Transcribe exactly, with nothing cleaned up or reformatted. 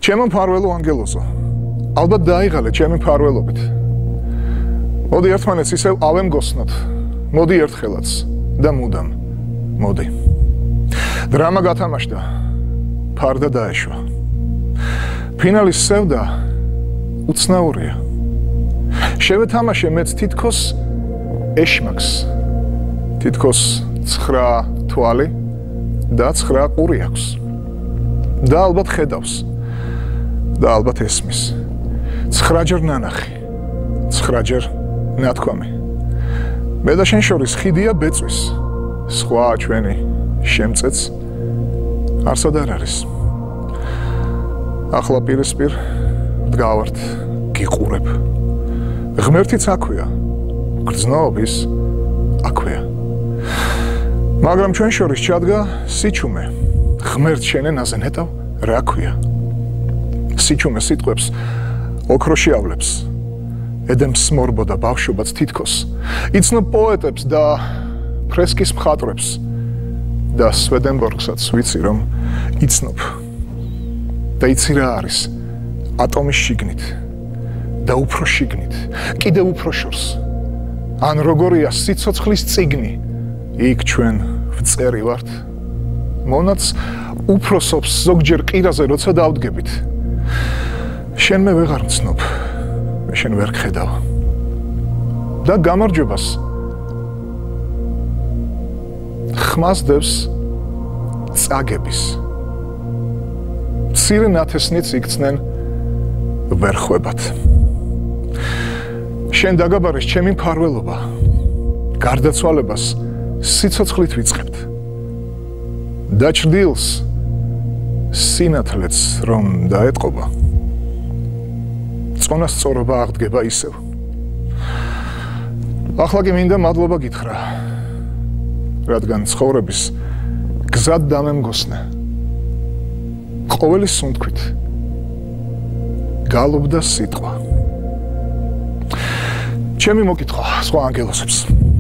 ჩემო მფარველო ანგელოზო, ალბათ დაიღალე ჩემი მფარველობით. მოდი ერთმანეთს ისევ ავემგოსნოთ. მოდი ერთხელაც და მუდამ. მოდი. დრამა გათამაშდა. ფარდა დაეშვა. ფინალის სევდა უცნაურია. შევეთამაშე მეც თითქოს ეშმაკს. თითქოს ცხრა თვალი და ცხრა ყური აქვს. და ალბათ ხედავს. და ალბათ ესმის. ცხრაჯერ ნანახი. ცხრაჯერ ნათქვამი. მე და შენ შორის ხიდია ბეწვის. სხვა ჩვენი შემწეც არსად არ არის. ახლა პირისპირ ვდგავართ, გიყურებ. ღმერთიც აქვეა. გრძნობის აქვეა. მაგრამ ჩვენ შორის ჩადგა სიჩუმე. ღმერთ შენ ენაზე ნეტავ რა ქვია. სიჩუმე სიტყვებს ოქროში ავლებს. ედემს მორბოდა ბავშვობაც თითქოს. იცნობ პოეტებს და ფრესკის მხატვრებს და სვედენბორგსაც ვიცი რომ იცნობ. და იცი რა არის ატომის შიგნით და უფრო შიგნით, კიდევ უფრო შორს. ან როგორია სიცოცხლის წიგნი, იქ ჩვენ ვწერი ვართ. მონაც უფროსობს ზოგჯერ ყირაზე როცა დავდგებით. შენ მე ვეღარ ვცნობ. მე შენ ვერ გხედავ. და გამარჯვებას ხმას დევს წაგების. მცირე ნათესნიც იქცნენ ვერ ხვებათ. შენ დაგაბარის ჩემი მფარველობა. გარდაცვალებას სიცოცხლით ვიწყებთ. და ჭრდილს სინათლეც რომ დაეტყობა. წონასწორობა აღდგება ისევ. ახლა კი მინდა მადლობა გითხრა. რადგან ცხოვრების გზად დამემგოსნე. ყოველი სუნთქვით გალობდა სიტყვა. ჩემი მოკითხვა სხვა ანგელოზებს.